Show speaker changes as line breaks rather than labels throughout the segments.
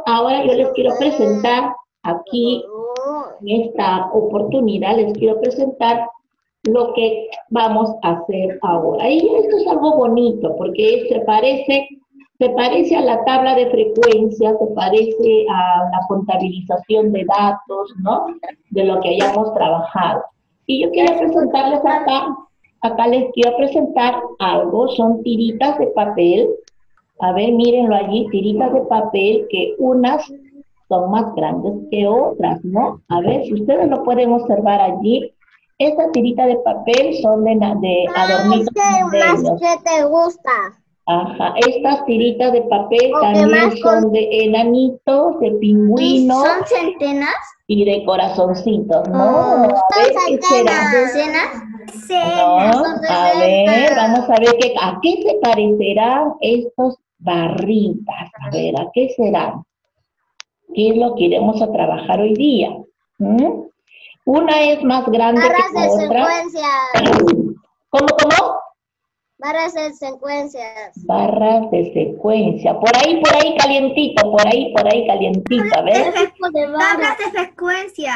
Ahora yo les quiero presentar aquí, en esta oportunidad, les quiero presentar lo que vamos a hacer ahora. Y esto es algo bonito, porque se parece a la tabla de frecuencia, se parece a la contabilización de datos, ¿no? De lo que hayamos trabajado. Y yo quiero presentarles acá les quiero presentar algo, son tiritas de papel. A ver, mírenlo allí, tiritas de papel que unas son más grandes que otras, ¿no? A ver, si ustedes lo pueden observar allí, estas tiritas de papel son de adornitos navideños.
¿Qué te gusta?
Ajá, estas tiritas de papel
¿O
también son de enanitos, de pingüinos.
¿Son centenas?
Y de corazoncitos, ¿no? A ver, ¿qué será?
¿Decenas?
No, a ver, vamos a ver a qué se parecerán estos barritas. A ver, ¿a qué serán? ¿Qué es lo que iremos a trabajar hoy día? ¿Mm? Una es más grande que la otra. ¿Cómo?
Barras de secuencias.
Barras de secuencia. Por ahí calientito, por ahí calientito, a ver.
Tablas de frecuencia.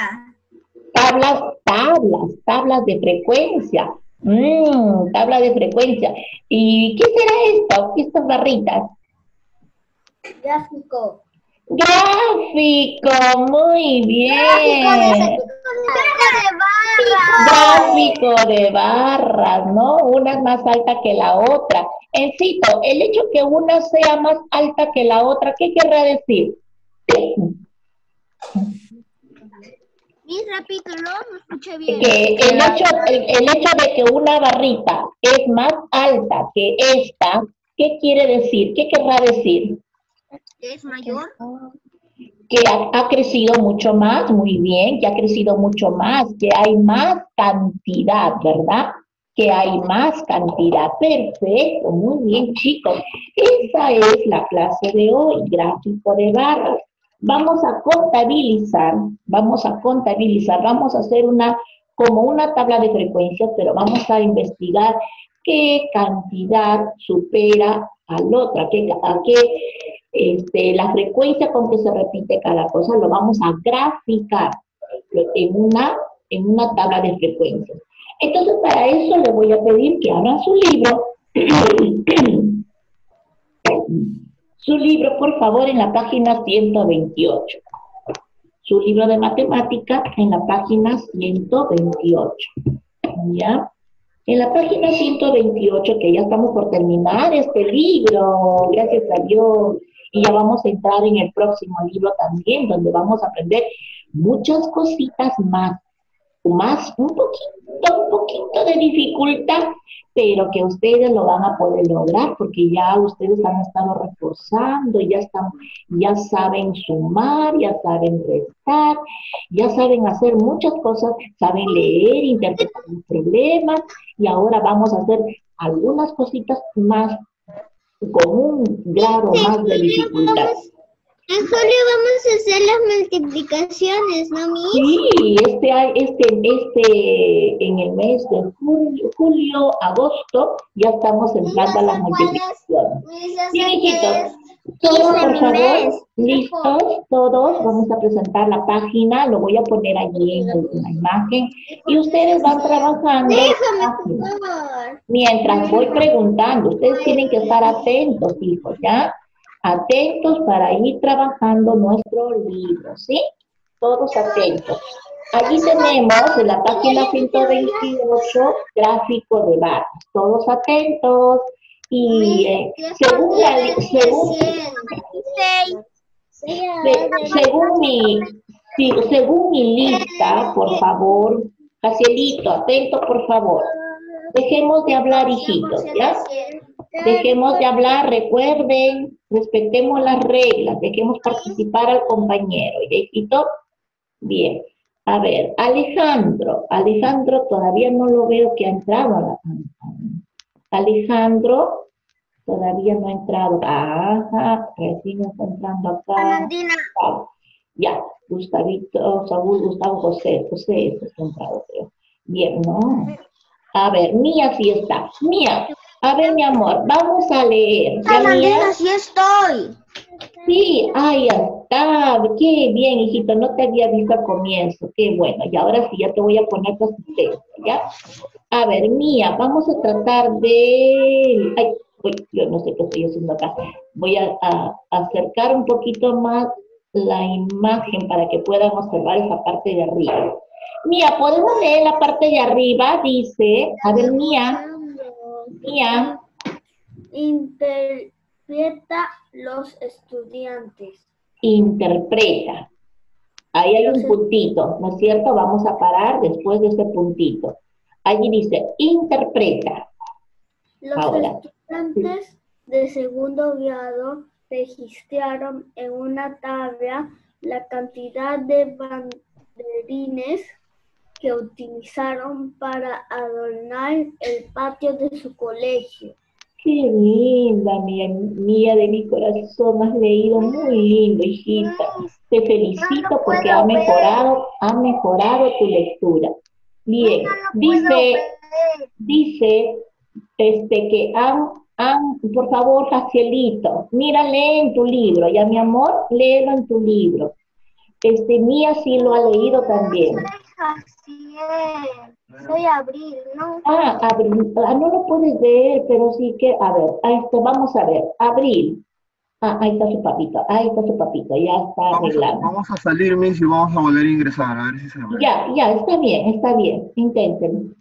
Tablas de frecuencia. Tabla de frecuencia. ¿Y qué será esto? ¿Qué estas barritas?
Gráfico,
muy bien. Gráfico de barras, ¿no? Una es más alta que la otra. Encito, el hecho que una sea más alta que la otra, ¿qué querrá decir?
Bien rápido, no escuché bien.
Que el hecho de que una barrita es más alta que esta, ¿qué quiere decir? ¿Qué querrá decir?
¿Es mayor?
Que ha crecido mucho más, muy bien, que ha crecido mucho más, que hay más cantidad, ¿verdad? Que hay más cantidad. Perfecto, muy bien, chicos. Esa es la clase de hoy, gráfico de barras. Vamos a contabilizar, vamos a hacer como una tabla de frecuencias, pero vamos a investigar qué cantidad supera a la otra, la frecuencia con que se repite cada cosa, lo vamos a graficar en una tabla de frecuencias. Entonces, para eso le voy a pedir que abran su libro. Su libro, por favor, en la página 128. Su libro de matemática en la página 128. ¿Ya? En la página 128, que ya estamos por terminar este libro, gracias a Dios, y ya vamos a entrar en el próximo libro también, donde vamos a aprender muchas cositas más, un poquito de dificultad, pero que ustedes lo van a poder lograr, porque ya ustedes han estado reforzando, ya saben sumar, ya saben restar, ya saben hacer muchas cosas, saben leer, interpretar los problemas, y ahora vamos a hacer algunas cositas más, con un grado más de dificultad.
En julio vamos a hacer las multiplicaciones, ¿no, Miss?
Sí, en el mes de julio, agosto, ya estamos entrando a las multiplicaciones. Bien, hijitos, todos, por favor, listos, todos, vamos a presentar la página, lo voy a poner allí en la imagen, y ustedes van trabajando.
Déjame, por favor.
Mientras voy preguntando, ustedes tienen que estar atentos, hijos, ¿ya? Atentos para ir trabajando nuestro libro, ¿sí? Todos atentos. Allí tenemos en la página 128 gráfico de barras. Todos atentos. Y según mi lista, por favor, Jacielito, atento, por favor. Dejemos de hablar, hijitos, ¿ya? Dejemos de hablar, recuerden, respetemos las reglas, dejemos participar al compañero. ¿Ya, hijito? Bien. A ver, Alejandro todavía no lo veo que ha entrado a la pantalla. Alejandro todavía no ha entrado. Ajá, recién está entrando acá. Ya, Gustavo José está entrado, creo. Bien, ¿no? A ver, Mía sí está. Mía, a ver, mi amor, vamos a leer.
Amandina, sí estoy.
Sí, ahí está. Qué bien, hijito, no te había visto al comienzo. Qué bueno. Y ahora sí, ya te voy a poner tu asistencia, ¿ya? A ver, Mía, vamos a tratar de... Ay, uy, yo no sé qué estoy haciendo acá. Voy a acercar un poquito más la imagen para que puedan observar esa parte de arriba. Mía, ¿podemos leer la parte de arriba? Dice, a ver, Mía, Mía,
Interpreta los estudiantes.
interpreta. Ahí hay
Los,
un puntito, ¿no es cierto? Vamos a parar después de ese puntito. Allí dice, interpreta.
los
Ahora,
estudiantes de segundo grado registraron en una tabla la cantidad de banderines que utilizaron para adornar el patio de su colegio.
qué linda, mía de mi corazón, has leído muy lindo, hijita. Te felicito porque ha mejorado tu lectura. Bien, dice, que por favor, Jacielito, mira, lee en tu libro, ya mi amor, léelo en tu libro. Mía sí lo ha leído también.
Soy Abril, ¿no?
Abril, no lo puedes ver, pero sí que, a ver, vamos a ver, Abril. Ahí está su papito, ya está arreglado.
Vamos a salir, Miss, y vamos a volver a ingresar, a ver si se ve.
Ya, está bien, intenten.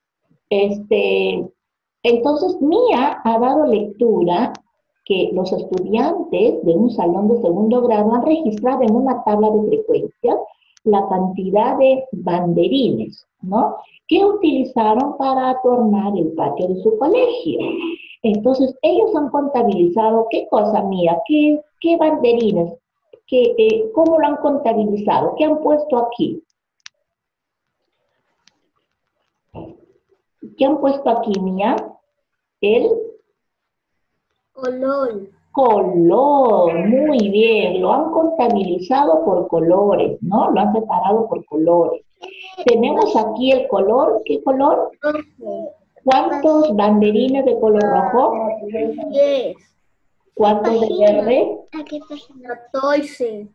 Entonces, Mía ha dado lectura que los estudiantes de un salón de segundo grado han registrado en una tabla de frecuencias la cantidad de banderines, ¿no? Que utilizaron para adornar el patio de su colegio. Entonces, ellos han contabilizado, ¿qué cosa, Mía? ¿Qué banderines? ¿Cómo lo han contabilizado? ¿Qué han puesto aquí? ¿Qué han puesto aquí, Mía? El
Color.
color, muy bien, lo han contabilizado por colores, ¿no? Lo han separado por colores. Tenemos aquí el color, ¿qué color?
Rojo.
¿Cuántos banderines de color rojo?
10.
¿Cuántos de verde?
14.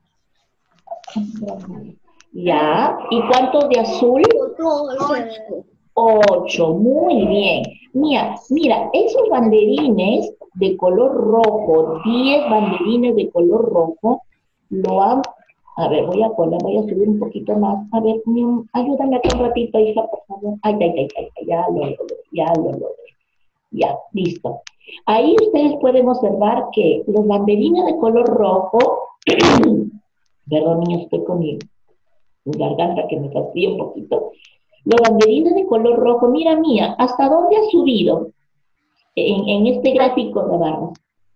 Ya, ¿y cuántos de azul?
8.
8, muy bien. Mira, esos banderines de color rojo, 10 banderines de color rojo, lo han... A ver, voy a subir un poquito más. A ver, ayúdame aquí un ratito, hija, por favor. Ay, ya lo logré. Ya, listo. Ahí ustedes pueden observar que los banderines de color rojo, perdón, niños, estoy con mi garganta que me fastidia un poquito. Los banderines de color rojo, mira, Mía, ¿hasta dónde ha subido en este gráfico de barras?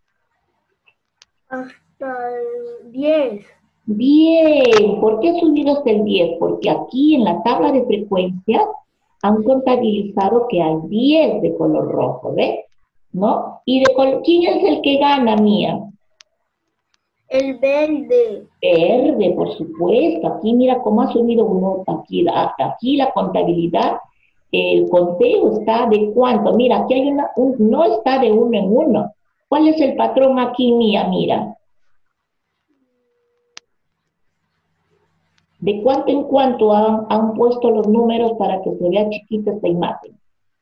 Hasta el 10.
Bien, ¿por qué ha subido hasta el 10? Porque aquí en la tabla de frecuencias han contabilizado que hay 10 de color rojo, ¿ves? ¿No? ¿Y quién es el que gana, Mía?
El verde.
Verde, por supuesto. Aquí mira cómo ha subido uno. Aquí la contabilidad, el conteo está de cuánto. Mira, aquí hay no está de uno en uno. ¿Cuál es el patrón aquí, Mía? Mira. ¿De cuánto en cuánto han puesto los números para que se vea chiquita esta imagen?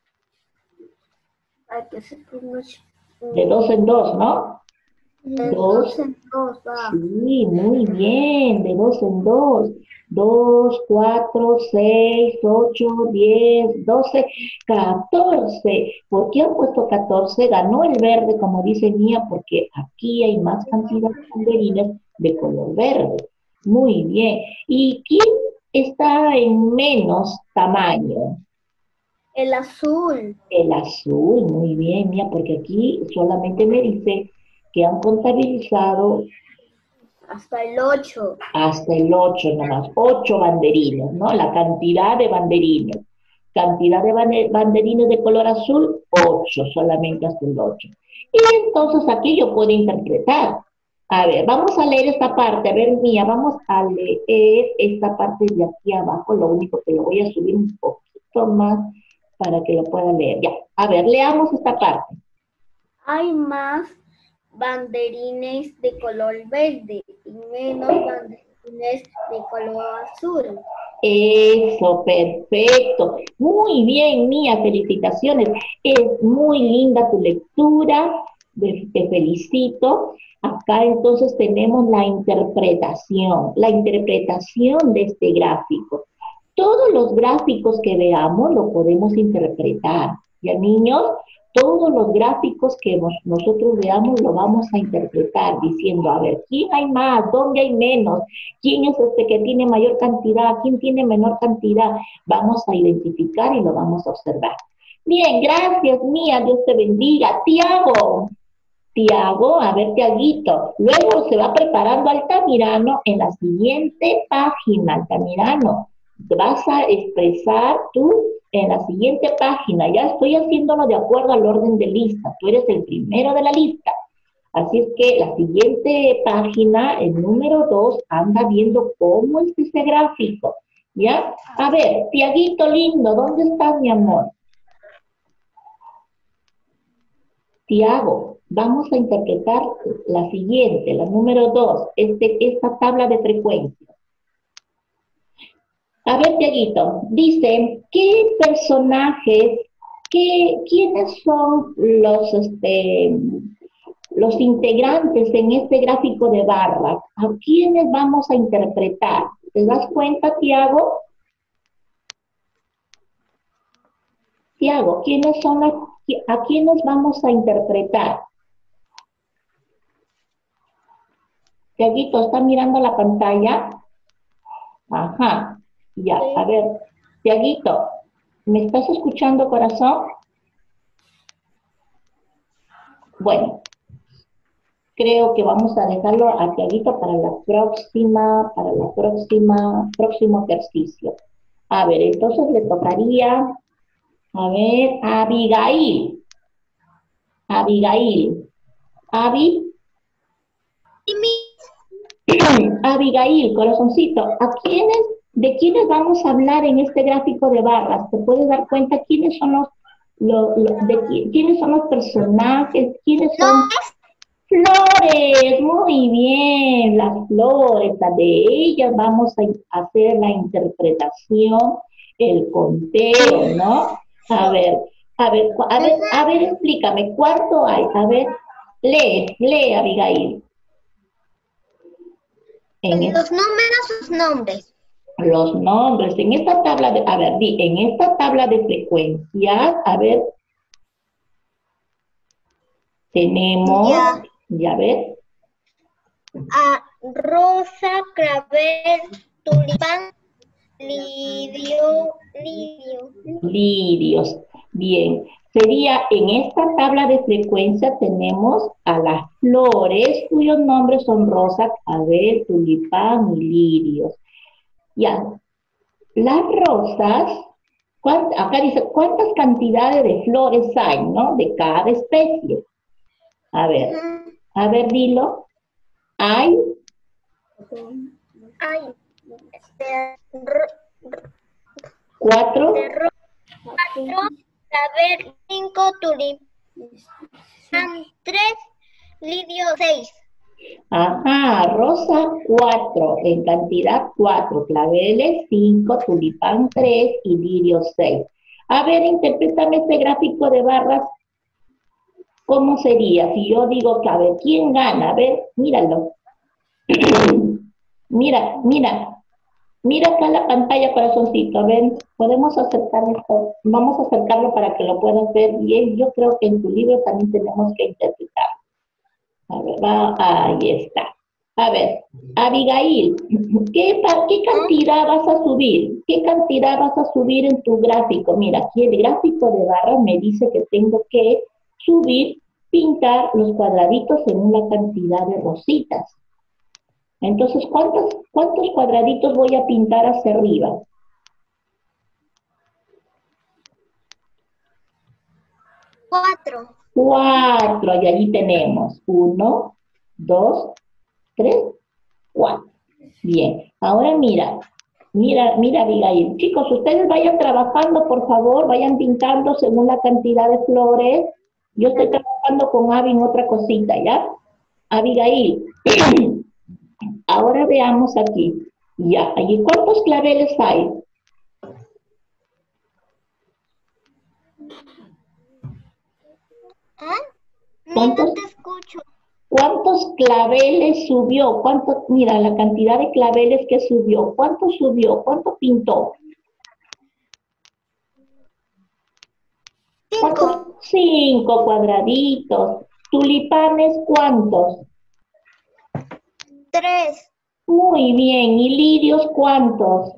De dos en dos, ¿no?
De 2 en 2, va.
Sí, muy bien, de 2 en 2. 2, 4, 6, 8, 10, 12, 14. ¿Por qué han puesto 14? Ganó el verde, como dice Mía, porque aquí hay más cantidad de banderines de color verde. Muy bien. ¿Y quién está en menos tamaño?
El azul.
El azul, muy bien, Mía, porque aquí solamente me dice que han contabilizado
Hasta el 8.
hasta el 8 nomás, 8 banderines, ¿no? La cantidad de banderines. Cantidad de banderines de color azul, 8, solamente hasta el 8. Y entonces aquí yo puedo interpretar. A ver, vamos a leer esta parte. A ver, Mía, vamos a leer esta parte de aquí abajo. Lo único que lo voy a subir un poquito más para que lo puedan leer. Ya, a ver, leamos esta parte.
Hay más
banderines de color verde y menos banderines de color azul.
Eso, perfecto. Muy bien, Mía, felicitaciones. Es muy linda tu lectura, te felicito. Acá entonces tenemos la interpretación de este gráfico. Todos los gráficos que veamos lo podemos interpretar. ¿Ya, niños? Todos los gráficos que nosotros veamos lo vamos a interpretar diciendo, a ver, ¿quién hay más? ¿Dónde hay menos? ¿Quién es este que tiene mayor cantidad? ¿Quién tiene menor cantidad? Vamos a identificar y lo vamos a observar. Bien, gracias, Mía. Dios te bendiga. Tiago, a ver, Tiaguito. Luego se va preparando Altamirano en la siguiente página, Altamirano. Vas a expresar tú en la siguiente página. Ya estoy haciéndolo de acuerdo al orden de lista. Tú eres el primero de la lista. Así es que la siguiente página, el número 2, anda viendo cómo es ese gráfico. ¿Ya? A ver, Tiaguito lindo, ¿dónde estás, mi amor? Tiago, vamos a interpretar la siguiente, la número 2, esta tabla de frecuencia. A ver, Tiaguito, dice, ¿qué personajes, quiénes son los integrantes en este gráfico de barras? ¿A quiénes vamos a interpretar? ¿Te das cuenta, Tiago? Tiago, ¿a quiénes vamos a interpretar? Tiaguito, ¿está mirando la pantalla? Ajá. Ya,
Sí.
a ver, Tiaguito, ¿me estás escuchando, corazón? Bueno, creo que vamos a dejarlo a Tiaguito para próximo ejercicio. A ver, entonces le tocaría, a ver, a Abigail. Abigail, corazoncito, ¿de quiénes vamos a hablar en este gráfico de barras? ¿Te puedes dar cuenta quiénes son quiénes son los personajes? ¿Quiénes son? Flores, muy bien, las flores, de ellas vamos a hacer la interpretación, el conteo, ¿no? A ver, explícame, ¿cuánto hay? A ver, lee, Abigail.
Los números, sus nombres.
Los nombres, en esta tabla en esta tabla de frecuencias, a ver, tenemos, ya ves.
Rosa, clavel, tulipán,
lirios. Bien, sería en esta tabla de frecuencia tenemos a las flores cuyos nombres son rosa, clavel, tulipán y lirios. Ya, las rosas, acá dice, ¿cuántas cantidades de flores hay, no? De cada especie. A ver, dilo. Hay 4.
5, tulipán 3, lirio 6.
Ajá, rosa 4, en cantidad 4, claveles 5, tulipán 3 y lirio 6. A ver, interprétame este gráfico de barras. ¿Cómo sería? Si yo digo que, a ver, ¿quién gana? A ver, míralo. Mira acá la pantalla, corazoncito. A ver, podemos acercar esto. Vamos a acercarlo para que lo puedas ver bien. Yo creo que en tu libro también tenemos que interpretar. A ver, ahí está. A ver, Abigail, ¿qué cantidad vas a subir? ¿Qué cantidad vas a subir en tu gráfico? Mira, aquí el gráfico de barras me dice que tengo que pintar los cuadraditos en una cantidad de rositas. Entonces, ¿cuántos cuadraditos voy a pintar hacia arriba?
4.
4, y allí tenemos 1, 2, 3, 4. Bien, ahora mira, Abigail. Chicos, ustedes vayan trabajando, por favor, vayan pintando según la cantidad de flores. Yo estoy trabajando con Abby en otra cosita, ¿ya? Abigail, ahora veamos aquí. Ya, ¿y cuántos claveles hay?
No te escucho.
¿Cuántos claveles subió? ¿Cuánto? Mira, la cantidad de claveles que subió. ¿Cuánto subió? ¿Cuánto pintó?
5.
5 cuadraditos. ¿Tulipanes cuántos?
3.
Muy bien. ¿Y lirios cuántos?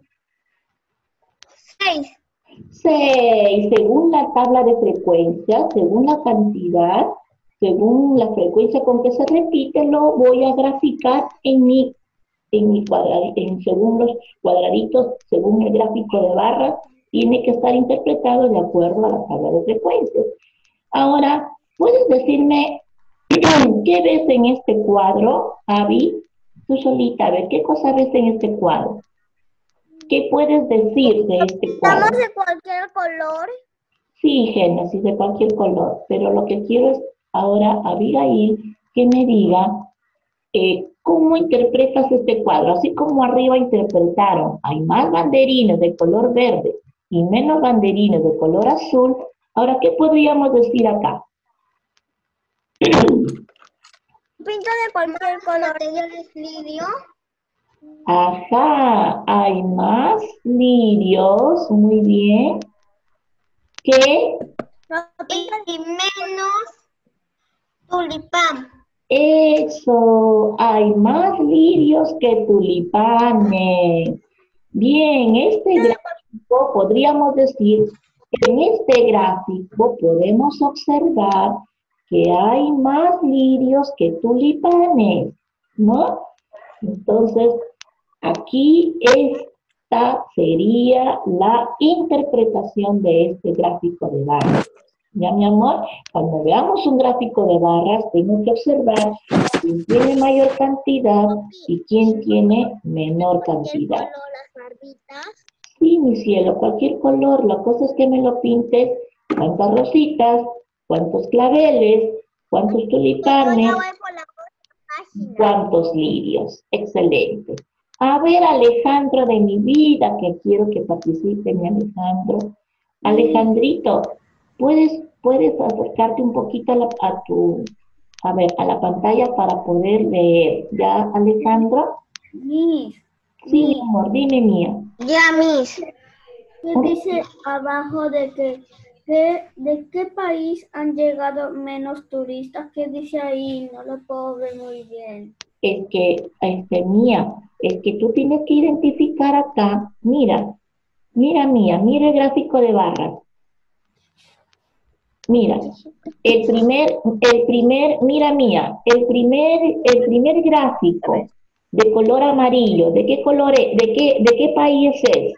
6.
6. Según la tabla de frecuencia, según la cantidad, según la frecuencia con que se repite, lo voy a graficar en mi cuadradito, según los cuadraditos, según el gráfico de barras, tiene que estar interpretado de acuerdo a la tabla de frecuencias. Ahora, ¿puedes decirme qué ves en este cuadro, Abby? Tú solita, a ver, ¿qué cosa ves en este cuadro? ¿Qué puedes decir de este cuadro?
¿Estamos de cualquier color?
Sí, Génesis, de cualquier color, pero lo que quiero es ahora, Abigail, que me diga cómo interpretas este cuadro. Así como arriba interpretaron, hay más banderines de color verde y menos banderines de color azul. Ahora, ¿qué podríamos decir acá?
¿Pinto de cualquier color de lirio?
Ajá, hay más lirios, muy bien, que
Y menos tulipán.
eso, hay más lirios que tulipanes. Bien, este gráfico podríamos decir que en este gráfico podemos observar que hay más lirios que tulipanes, ¿no? Entonces, aquí esta sería la interpretación de este gráfico de barras. Ya, mi amor, cuando veamos un gráfico de barras, tengo que observar quién tiene mayor cantidad y quién tiene menor cantidad.
Las barbitas.
Sí, mi cielo, cualquier color. La cosa es que me lo pintes. ¿Cuántas rositas? ¿Cuántos claveles? ¿Cuántos tulipanes? ¿Cuántos lirios? Excelente. A ver, Alejandro de mi vida, que quiero que participe mi Alejandro. Alejandrito, ¿puedes acercarte un poquito a la pantalla para poder leer? ¿Ya, Alejandro?
Miss,
Sí, mi amor, dime, mía.
Ya, Miss.
¿qué dice abajo de qué país han llegado menos turistas? ¿Qué dice ahí? No lo puedo ver muy bien.
Es que, mía, es que tú tienes que identificar acá, mira, mira el gráfico de barras. Mira, mira mía, el primer gráfico de color amarillo, ¿de qué color es? ¿De qué país es?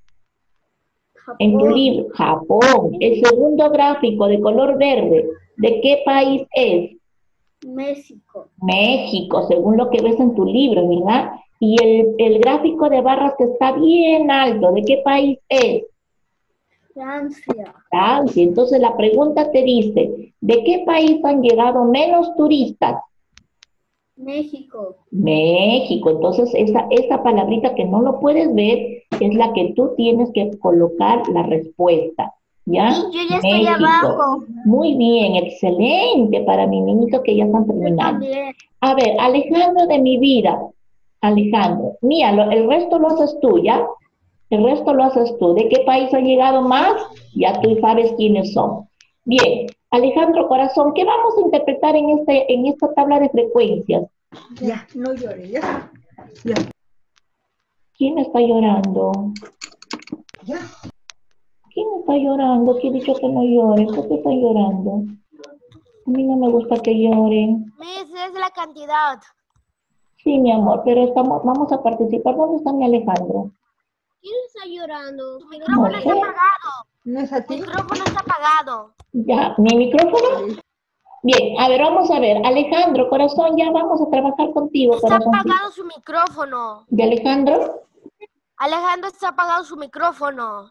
En tu libro, Japón. El segundo gráfico de color verde, ¿de qué país es?
México.
México, según lo que ves en tu libro, ¿verdad? Y el gráfico de barras que está bien alto, ¿de qué país es?
Francia.
Francia. Entonces la pregunta te dice, ¿de qué país han llegado menos turistas?
México.
México. Entonces esa palabrita que no lo puedes ver es la que tú tienes que colocar la respuesta. ¿Ya?
Sí, yo ya estoy abajo.
Muy bien, excelente para mi niñito que ya están terminando. A ver, Alejandro de mi vida. Alejandro, mira, el resto lo haces tú, ¿ya? El resto lo haces tú. ¿De qué país han llegado más? Ya tú sabes quiénes son. Bien, Alejandro Corazón, ¿qué vamos a interpretar en esta tabla de frecuencias?
Ya, no llores, ya. Ya.
¿Quién está llorando?
Ya.
¿Quién está llorando? ¿Quién ha dicho que no lloren? ¿Por qué están llorando? A mí no me gusta que lloren.
Miss, es la cantidad.
Sí, mi amor, pero vamos a participar. ¿Dónde está mi Alejandro?
¿Quién está llorando? Tu
micrófono está
apagado.
¿No es a
Tu
ti?
micrófono está apagado.
¿Ya? ¿Mi micrófono? Bien, a ver, vamos a ver. Alejandro, corazón, ya vamos a trabajar contigo,
Está
corazón.
apagado su micrófono.
¿De Alejandro?
Alejandro está apagado su micrófono.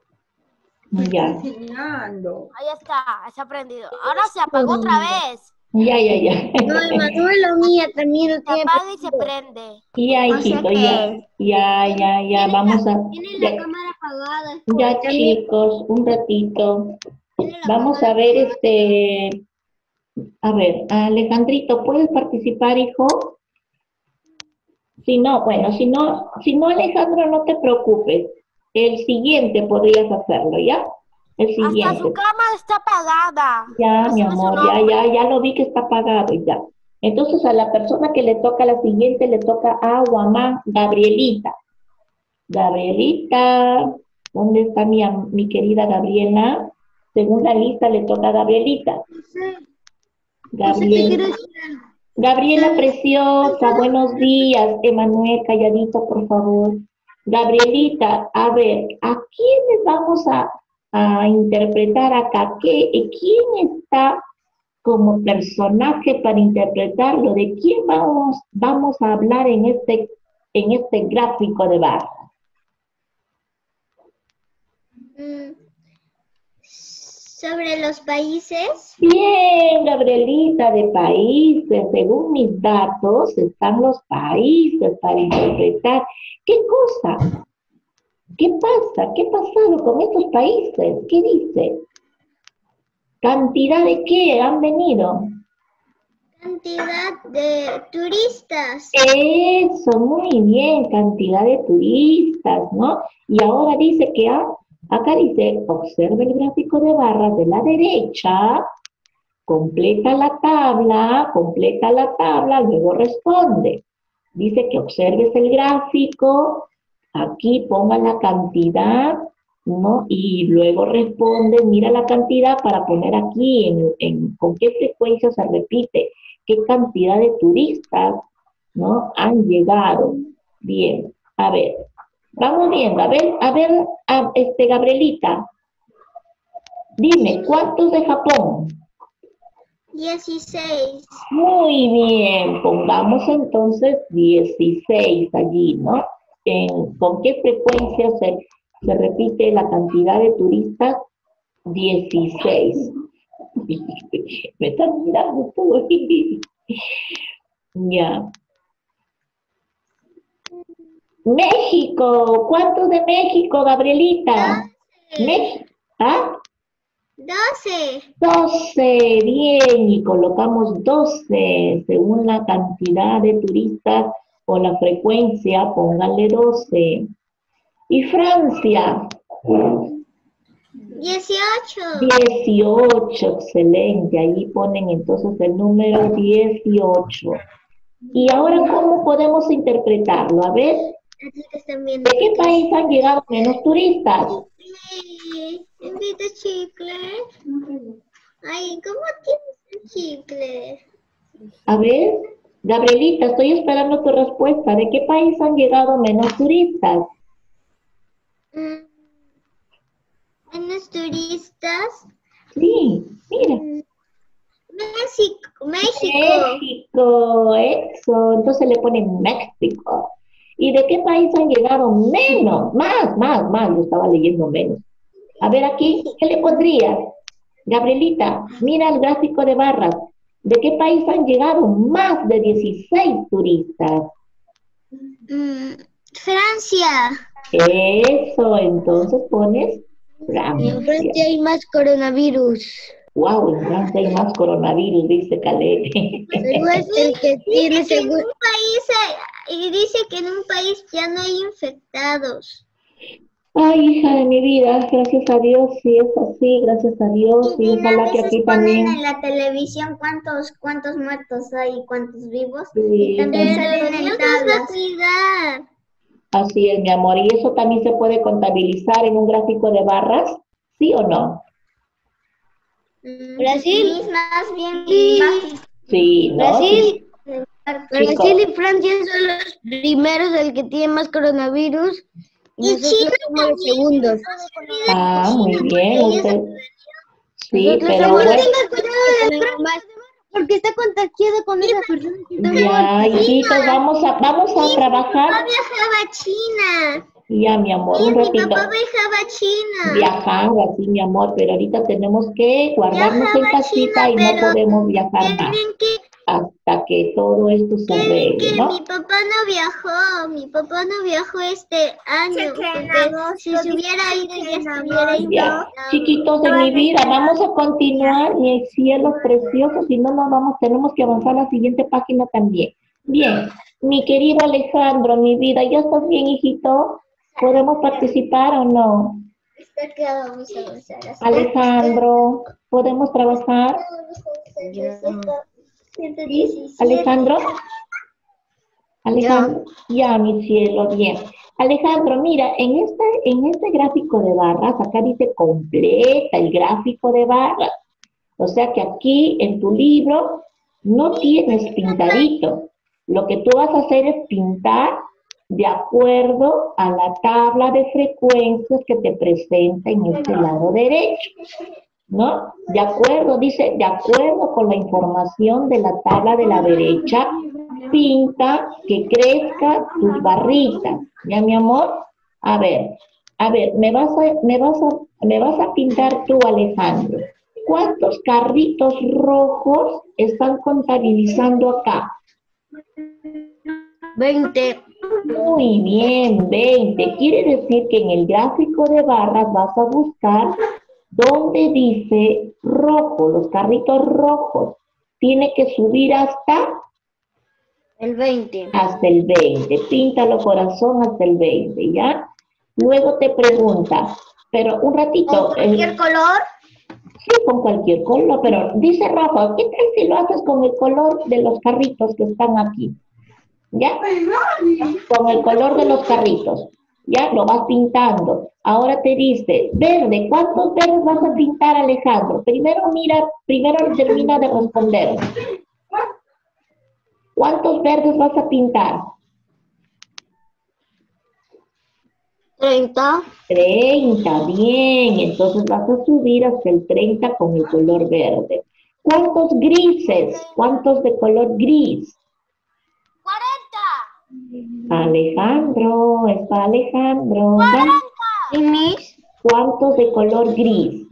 Ya.
Enseñando.
Ahí está prendido. Ahora se apagó otra vez.
Ya, ya, ya.
No, Emanuel, lo mía también lo
Se
tiene.
apaga y se prende.
Ya,
O sea
hijito,
que
ya, vamos a...
tiene la
Ya,
cámara apagada.
ya,
También
chicos, un ratito.
tiene la
Vamos
cámara
a ver, a ver, Alejandrito, ¿puedes participar, hijo? Si no, bueno, si no, Alejandro, no te preocupes. El siguiente podrías hacerlo, ¿ya? El
Hasta su
siguiente.
cámara está apagada.
Ya, mi
Ese no es su
amor,
nombre.
ya lo vi que está apagado, ya. Entonces a la persona que le toca la siguiente le toca a Guamán Gabrielita. Gabrielita, ¿dónde está mi querida Gabriela? Según la lista le toca a Gabrielita. Gabriela. Gabriela preciosa, buenos días. Emanuel, calladito, por favor. Gabrielita, a ver, ¿a quiénes vamos a interpretar acá? ¿Quién está como personaje para interpretarlo? ¿De quién vamos a hablar en este gráfico de barra?
sobre los países.
Bien, Gabrielita, de países. Según mis datos, están los países para interpretar. ¿Qué cosa? ¿Qué pasa? ¿Qué ha pasado con estos países? ¿Qué dice? ¿Cantidad de qué han venido?
Cantidad de turistas.
Eso, muy bien, cantidad de turistas, ¿no? Y ahora dice que acá dice, observe el gráfico de barras de la derecha, completa la tabla, luego responde. Dice que observes el gráfico, aquí ponga la cantidad, ¿no? Y luego responde, mira la cantidad para poner aquí con qué frecuencia se repite, qué cantidad de turistas, ¿no? Han llegado. Bien, a ver, vamos viendo, a ver, Gabrielita, dime, ¿cuántos de Japón?
16.
Muy bien, pongamos entonces 16 allí, ¿no? ¿Con qué frecuencia se repite la cantidad de turistas? 16. Me están mirando todo. Ya. México, ¿cuántos de México, Gabrielita? México, ¿ah?
12.
12, bien, y colocamos 12, según la cantidad de turistas o la frecuencia, pónganle 12. Y Francia,
18.
18, excelente, ahí ponen entonces el número 18. Y ahora, ¿cómo podemos interpretarlo? A ver,
Así que están viendo.
¿de qué país han llegado menos turistas?
Sí, invita chicle. Ay, ¿cómo tienes un chicle?
A ver, Gabrielita, estoy esperando tu respuesta. ¿De qué país han llegado menos turistas?
Menos turistas.
Sí, mira.
México.
México, eso. Entonces le ponen México. ¿Y de qué país han llegado menos? Más. Yo estaba leyendo menos. A ver aquí, ¿qué le pondrías? Gabrielita, mira el gráfico de barras. ¿De qué país han llegado más de 16 turistas?
Francia.
Eso, entonces pones Francia.
En Francia hay más coronavirus.
Wow, en Francia hay más coronavirus, dice Caleb.
El que tiene seguro. Y dice que en un país ya no hay infectados.
Ay, hija de mi vida, gracias a Dios, sí es así, gracias a Dios, y ojalá que aquí también.
En la televisión cuántos muertos hay y cuántos vivos.
Sí,
Y también salen en tablas.
Así es, mi amor, y eso también se puede contabilizar en un gráfico de barras, ¿sí o no?
Brasil. Más bien.
Sí, ¿no?
Brasil.
Brasil
y Francia son los primeros, el que tiene más coronavirus. Y China somos los segundos.
Ah, muy bien, usted. Sí, pero
bueno.
Porque está contagiado con esa persona.
Ya, hijitos, vamos a trabajar.
No viajaba a China.
Ya, mi amor, un
Mi
ratito.
papá viajaba a China.
Viajaba, sí, mi amor, pero ahorita tenemos que guardarnos en
Viajaba a
casita
China,
y no
pero
podemos viajar más
¿creen que
hasta que todo esto se arregle,
mi
¿no?
papá no viajó? Mi papá no viajó este año, porque si se hubiera ido ya estuviera
Ya,
invitado.
chiquitos de mi vida, vamos a continuar, mis cielos preciosos, si no nos vamos, tenemos que avanzar a la siguiente página también. Bien, mi querido Alejandro, mi vida, ¿ya estás bien, hijito? ¿Podemos participar o no?
Está que vamos a avanzar así.
Alejandro, ¿podemos trabajar? ¿Sí? Alejandro. Alejandro, ya, mi cielo, bien. Alejandro, mira, en este gráfico de barras, acá dice completa el gráfico de barras. O sea que aquí en tu libro no tienes pintadito. Lo que tú vas a hacer es pintar de acuerdo a la tabla de frecuencias que te presenta en este lado derecho, ¿no? De acuerdo, dice, de acuerdo con la información de la tabla de la derecha, pinta que crezca tus barritas. ¿Ya, mi amor? A ver, me vas a pintar tú, Alejandro. ¿Cuántos carritos rojos están contabilizando acá?
20.
Muy bien, 20. Quiere decir que en el gráfico de barras vas a buscar donde dice rojo, los carritos rojos. Tiene que subir hasta
El 20.
hasta el 20. Píntalo, corazón, hasta el 20, ¿ya? Luego te pregunta, pero un ratito.
¿Cualquier color?
Sí, con cualquier color, pero dice rojo. ¿Qué tal si lo haces con el color de los carritos que están aquí? ¿Ya? Con el color de los carritos. Ya lo vas pintando. Ahora te dice, verde, ¿cuántos verdes vas a pintar, Alejandro? Primero termina de responder. ¿Cuántos verdes vas a pintar?
30.
30, bien. Entonces vas a subir hasta el 30 con el color verde. ¿Cuántos grises? ¿Cuántos de color gris?
40.
Alejandro, está Alejandro.
40. ¿Y mis?
¿Cuántos de color gris?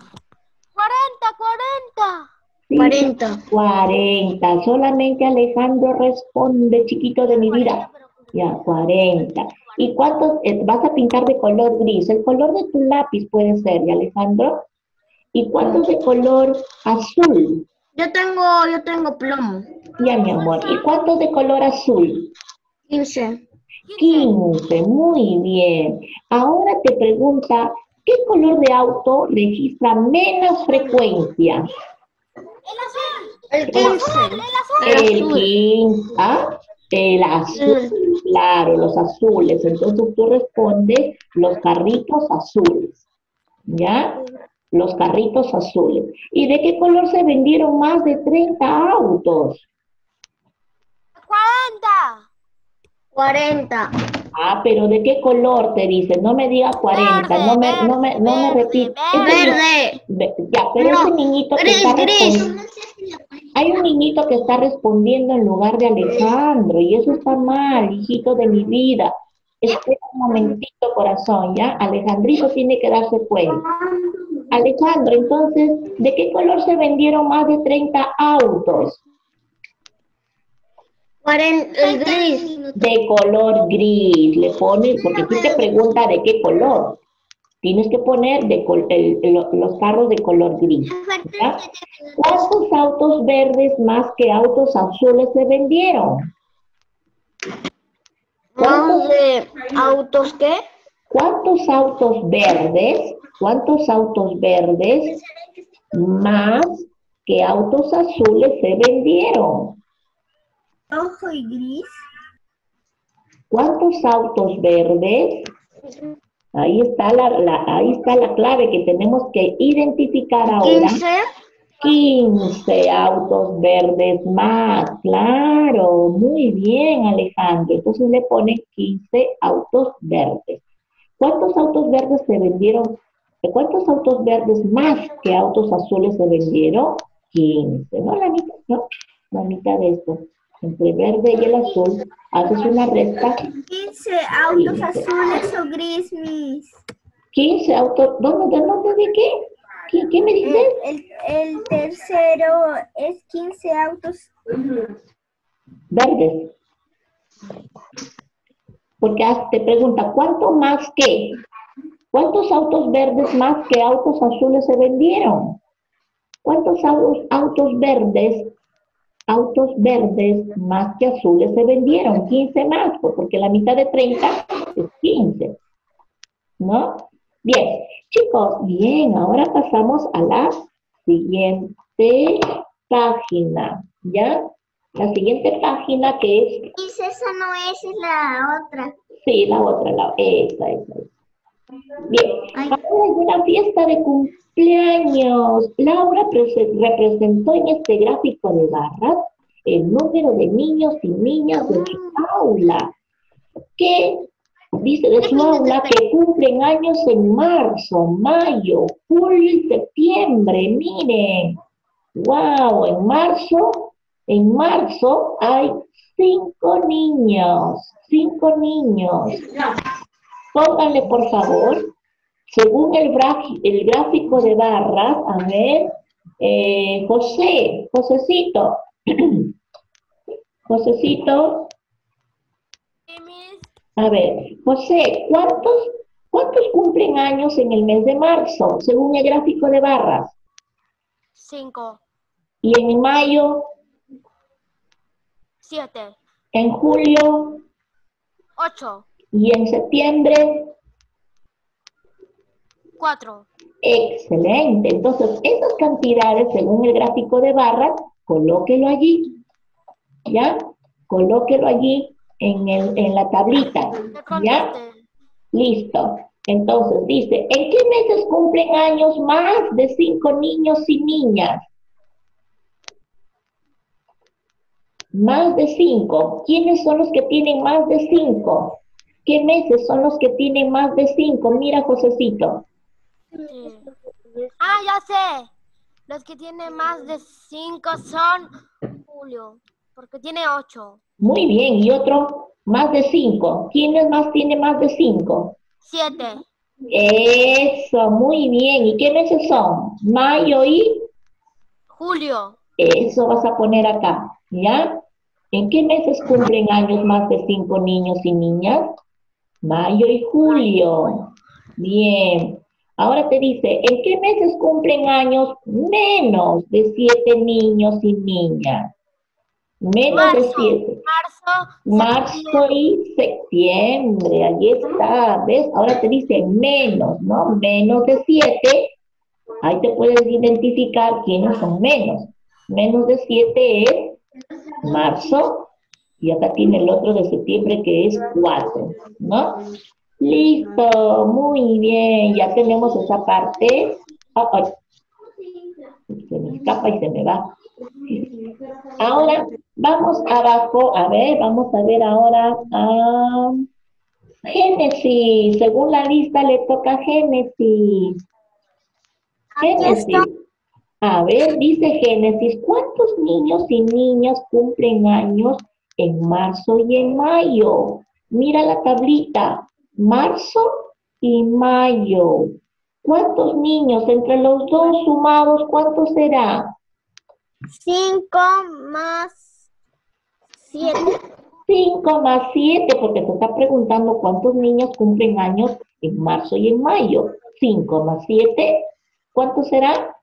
40.
Sí,
40.
40. Solamente Alejandro responde, chiquito de mi vida. Ya, 40. ¿Y cuántos vas a pintar de color gris? El color de tu lápiz puede ser, ¿ya, Alejandro? ¿Y cuántos de color azul?
Yo tengo plomo.
Ya, mi amor. ¿Y cuántos de color azul?
15.
15, muy bien. Ahora te pregunta, ¿qué color de auto registra menos frecuencia?
El 15.
El 15, ¿ah? El azul, claro, los azules. Entonces tú respondes los carritos azules, ¿ya? Los carritos azules. ¿Y de qué color se vendieron más de 30 autos?
40.
Ah, pero ¿de qué color te dice? No me diga 40, no me repita.
Verde.
Ya, pero ese niñito que está respondiendo, hay un niñito que está respondiendo en lugar de Alejandro, y eso está mal, hijito de mi vida. Espera un momentito, corazón, ¿ya? Alejandrito tiene que darse cuenta. Alejandro, entonces, ¿de qué color se vendieron más de 30 autos?
40. El gris.
De color gris, le pones, porque aquí te pregunta de qué color. Tienes que poner los carros de color gris. ¿Ya? ¿Cuántos autos verdes más que autos azules se vendieron?
¿Cuántos de autos qué?
¿Cuántos autos verdes? ¿Cuántos autos verdes más que autos azules se vendieron?
Rojo y gris.
¿Cuántos autos verdes? Ahí está ahí está la clave que tenemos que identificar ahora.
15.
15 autos verdes más, claro, muy bien, Alejandro. Entonces le ponen 15 autos verdes. ¿Cuántos autos verdes se vendieron? ¿Cuántos autos verdes más que autos azules se vendieron? 15, ¿no? La mitad de esto. entre el verde y el azul, haces una resta.
15 autos azules o gris, Miss.
15 autos, ¿dónde de qué? ¿Qué me dices?
El tercero es 15 autos.
Verdes. Porque te pregunta, ¿cuánto más que? ¿Cuántos autos verdes más que autos azules se vendieron? ¿Cuántos autos verdes más que azules se vendieron? 15 más, pues, porque la mitad de 30 es 15, ¿no? Bien, chicos, bien, ahora pasamos a la siguiente página, ¿ya? La siguiente página que es...
Miss, esa no es la otra.
Sí, la otra, esa. Bien, ahora hay una fiesta de cumpleaños. Laura representó en este gráfico de barras el número de niños y niñas de su aula, que dice de su aula que cumplen años en marzo, mayo, julio y septiembre. Miren, wow, en marzo hay 5 niños. Pónganle, por favor, según el gráfico de barras, a ver, Josecito, a ver, José, ¿cuántos cumplen años en el mes de marzo, según el gráfico de barras?
5.
¿Y en mayo?
7.
¿En julio?
8.
¿Y en septiembre?
4.
Excelente. Entonces, esas cantidades, según el gráfico de barras, colóquelo allí. ¿Ya? Colóquelo allí en la tablita. ¿Ya? Listo. Entonces, dice, ¿en qué meses cumplen años más de 5 niños y niñas? Más de 5. ¿Quiénes son los que tienen más de 5? ¿Qué meses son los que tienen más de 5? Mira, Josecito.
Sí. Ah, ya sé. Los que tienen más de 5 son Julio, porque tiene 8.
Muy bien. ¿Y otro? Más de 5. ¿Quiénes más tienen más de 5?
7.
Eso, muy bien. ¿Y qué meses son? Mayo y...
Julio.
Eso vas a poner acá, ¿ya? ¿En qué meses cumplen años más de 5 niños y niñas? Mayo y julio. Bien. Ahora te dice, ¿en qué meses cumplen años menos de 7 niños y niñas? Menos de 7. Marzo y septiembre. Ahí está. ¿Ves? Ahora te dice menos, ¿no? Menos de 7. Ahí te puedes identificar quiénes son menos. Menos de 7 es marzo. Y acá tiene el otro de septiembre que es 4, ¿no? Listo, muy bien, ya tenemos esa parte. Se me escapa y se me va. Ahora, vamos abajo, a ver, vamos a ver ahora a Génesis. Según la lista le toca Génesis. Génesis. A ver, dice Génesis, ¿cuántos niños y niñas cumplen años en marzo y en mayo? Mira la tablita, marzo y mayo. ¿Cuántos niños entre los dos sumados, cuántos será?
5 más 7.
5 más 7, porque te está preguntando cuántos niños cumplen años en marzo y en mayo. 5 más 7, ¿cuánto será?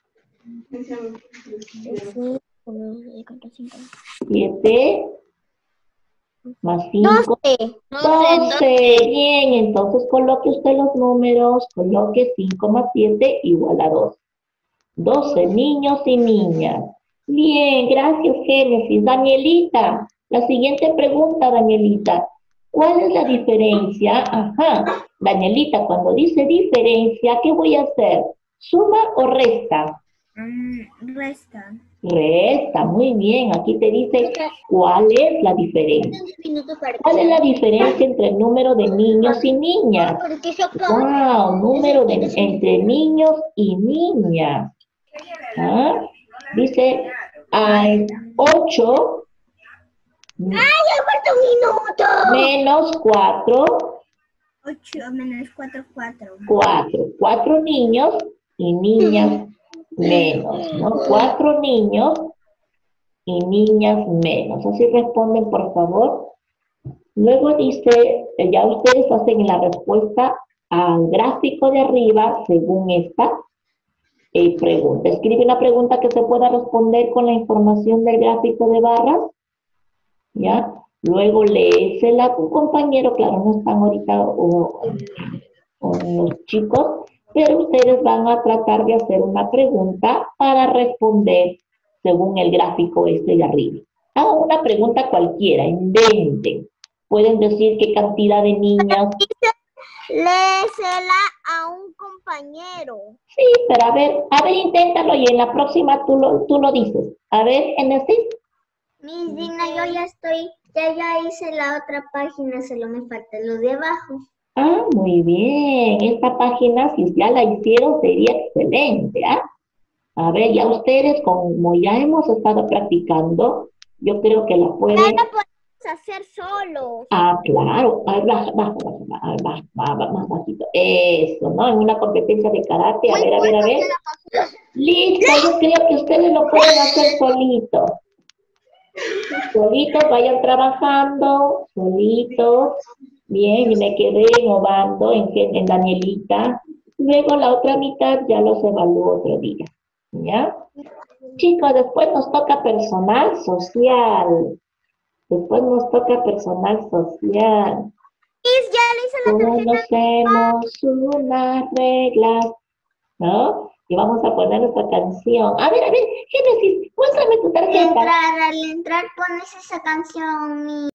7 más 5. 12. Bien, entonces coloque usted los números, coloque 5 más 7 igual a 12. 12 niños y niñas. Bien, gracias Génesis. Danielita, la siguiente pregunta, Danielita. ¿Cuál es la diferencia? Ajá, Danielita, cuando dice diferencia, ¿qué voy a hacer? ¿Suma o resta?
Resta.
Resta, muy bien. Aquí te dice cuál es la diferencia. ¿Cuál es la diferencia entre el número de niños y niñas? Wow, número entre niños y niñas. ¿Ah? Dice, hay 8
¡Falta un minuto!
Menos 4,
8 menos 4, 4.
4. 4 niños y niñas menos, ¿no? 4 niños y niñas menos. Así responden, por favor. Luego dice, ya ustedes hacen la respuesta al gráfico de arriba según esta pregunta. Escribe una pregunta que se pueda responder con la información del gráfico de barras, ¿ya? Luego léesela a tu compañero, claro, no están ahorita los chicos, pero ustedes van a tratar de hacer una pregunta para responder según el gráfico este de arriba. Hagan una pregunta cualquiera, inventen. Pueden decir qué cantidad de niños.
Léesela a un compañero.
Sí, pero a ver, inténtalo y en la próxima tú lo dices. A ver, Genesis.
Miss Dina, yo ya hice la otra página, solo me falta lo de abajo.
Ah, muy bien. Esta página, si ya la hicieron, sería excelente, ¿ah? A ver, ya ustedes, como ya hemos estado practicando, yo creo que la pueden...
Ya la podemos hacer solos.
Ah, claro. A ver, baja, más bajito. Eso, ¿no? En una competencia de karate. A ver. Listo, yo creo que ustedes lo pueden hacer solitos. Solitos, vayan trabajando, solitos. Bien, y me quedé innovando en Danielita. Luego la otra mitad ya los evalúo otro día. ¿Ya? Chicos, después nos toca personal social.
Miss, ya le hice la tarjeta.
Conocemos unas reglas, ¿no? Y vamos a poner nuestra canción. A ver, Génesis, muéstrame tu tarjeta.
Al entrar pones esa canción, Miss.